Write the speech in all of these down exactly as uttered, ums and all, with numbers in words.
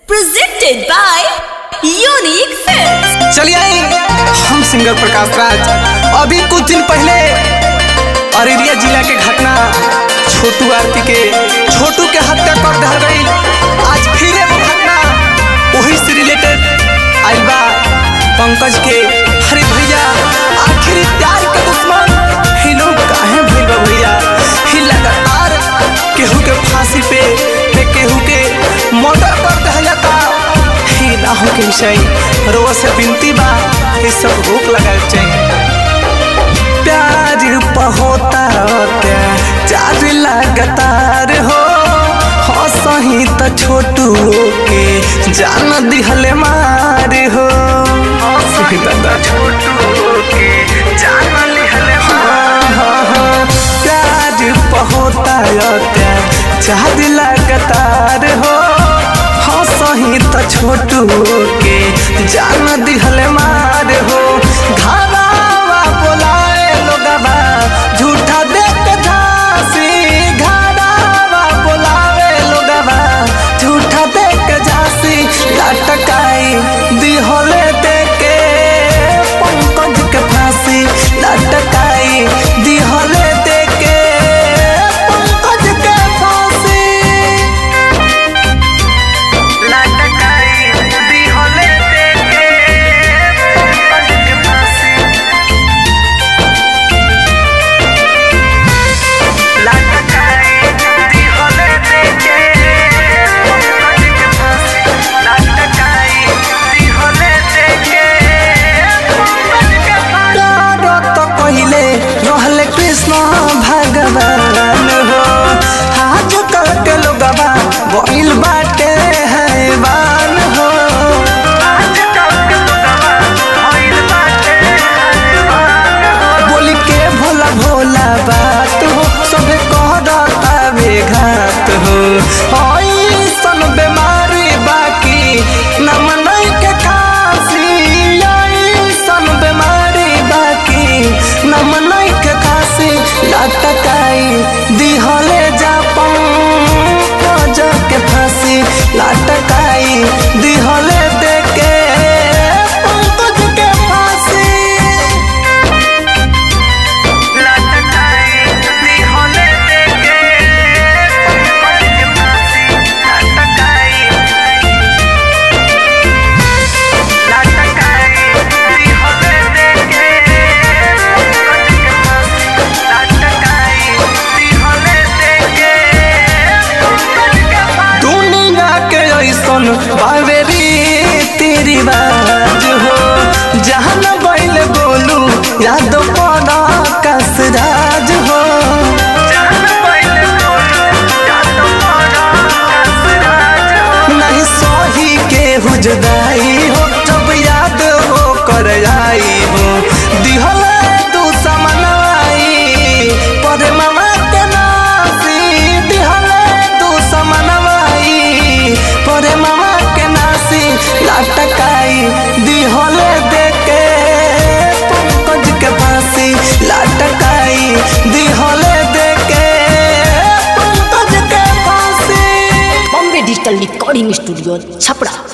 presented by Unique Films। चलिए हम singer Prakash Raj अभी कुछ दिन पहले अररिया जिला के घटना छोटू आरती के छोटू के हत्या कर दिया गई। आज फिर वो घटना वही से रिलेटेड आइल बा पंकज के। अरे भैया आखिर प्यार के दुश्मन ही लोग काहे भइल बा भैया। ही लगातार केहू के फांसी पे केहू के मर्डर कर दिया जाता। ही ना हो के विषय रोआ से विनती बा ये सब रोक लगाए चाहिए। प्यार पहोता चार लगातार हो हो सही तो छोटू के जान दिहले मार हो सही दादा छोटू के जान दिहले मार। प्यार पहोता चार लगातार हो हो सही तो छोटू के जान दिहले मार हो। घरावा बोलाए लोगवा झूठा देख झांसी। घरावा बोलावे लोगवा झूठा देख झांसी। लटकाई दिहले देके पंकज के फांसी। लटकाई दिहले देके पंकज के फांसी। लटकाई दिहले देके पंकज के फांसी। लटकाई दिहले देके पंकज के फांसी। लटकाई दिहले देके पंकज के फांसी। प्यारो तो पहिले रहले कृष्ण भगवान हो। आज कल के लोगवा बोल बाटे हैवान हो। आज कल के लोगवा बोल बाटे हैवान हो। बोल के भोला भोला बात हो सबे कहता वे घात हो। ऐसन बीमारी बाकी न मनई के खांसी। ऐसन बीमारी बाकी न मनई के खांसी। लटकाई दिहले जा पंकज के फांसी। लटकाई दिहले देके पंकज के फांसी। लटकाई दिहले देके पंकज के फांसी। लटकाई लटकाई दिहले देके पंकज के फांसी। लटकाई दिहले देके पंकज के फांसी। दुनिया के ऐसन बावेरी तेरी बाज हो। जहाँ न बैल बोलू याद पड़ा कसराज हो। जहाँ न बैल बोलू याद पड़ा कसराज हो। नहीं सही के हुजदाई हो जब याद हो कर आई हो। दिहले तू समनवाई पर मामा के नासी। दिहले तू समनवाई पर मामा के नासी। लटकाई दिहले देके पंकज के फांसी। लटकाई दिहले देके पंकज के फांसी। Bombay digital recording studio Chhapra.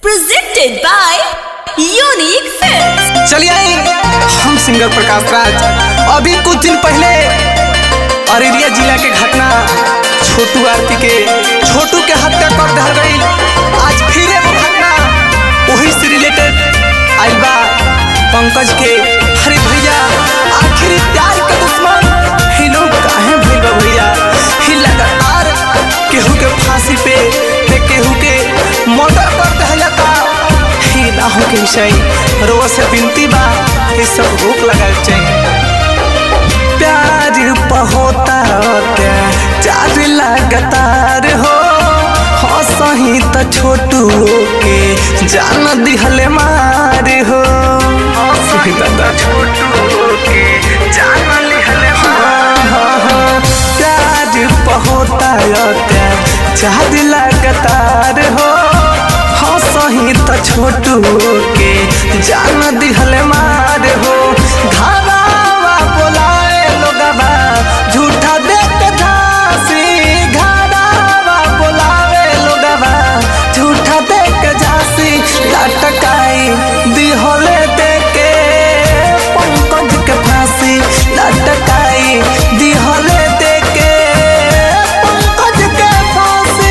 Presented by Unique Films। चलिए आई हम सिंगर प्रकाश राज अभी कुछ दिन पहले अररिया जिला के घटना छोटू आरती के छोटू के हत्या कर दिया गई। आज फिर वो घटना वही से रिलेटेड आइल बा पंकज के। अरे भैया आखिर प्यार के दुश्मन ही लोग काहे भइल बा भैया। ही लगातार केहू के फांसी पे केहू के मर्डर कर दिया जाता। ही ना हो के विषय रोज से बिनती बा ये सब रोक लगाए चाहिए। प्यार पहोता चार लगातार हो सही तो छोटू के जान दिहले मार हो। दादा छोटू के जान दिहले मार। प्यार पहोता चार लगातार हो सही तो छोटू के जान दिहले मार हो। घरावा बोलाए लोगवा झूठा देख झांसी। घरावा बोलावे लोगवा झूठा देख झांसी। लटकाई दिहले देके पंकज के फांसी। लटकाई दिहले देके पंकज के फांसी।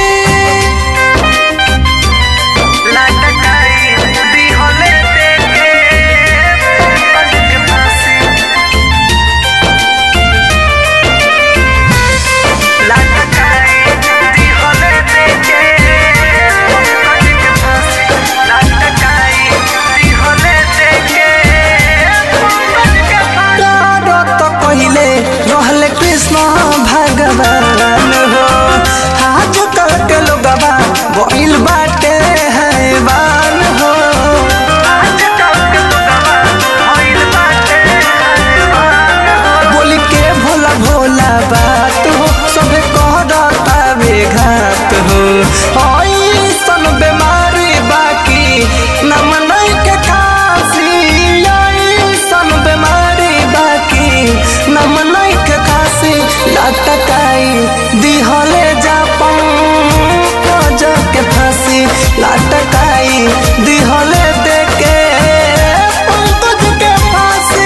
भगवान हो आज कल के लोगवा बोल बाटे हैवान हो। आज कल के लोगवा बोल बाटे हैवान हो। बोल के भोला भोला बात हो सबे कहता बेघात हो। ऐसन बीमारी बाकी नम नहीं के खांसी। ऐसन बीमारी बाकी नम नहीं के खांसी। लटकाई दिहले जा पंकज के फांसी। लटकाई दिहले देके पंकज के फांसी।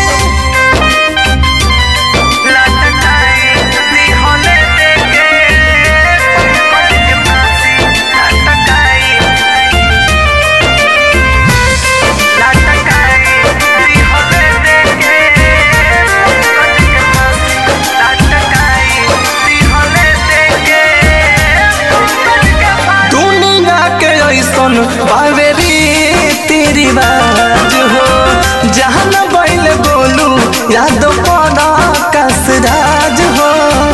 लटकाई दिहले देके पंकज के फांसी। लटकाई लटकाई दिहले देके पंकज के फांसी। दुनिया के ऐसन बावेरी तेरी बाज हो जहान बैल बोलू याद पड़ा कसराज हो।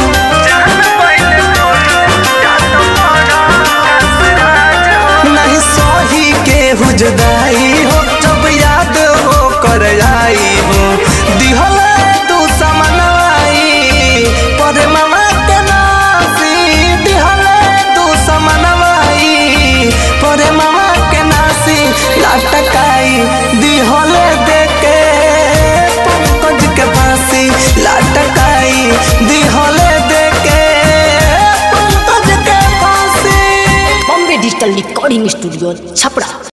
नहीं सही के जुदाई हो जब याद हो कर आई हो। दिहले तू समनवाई पर मामा के नासी। दिहले तू समनवाई पर मामा के नासी। लटकाई दिहले देके पंकज के फांसी। लटकाई दिहले देके पंकज के फांसी। Bombay digital recording studio Chhapra.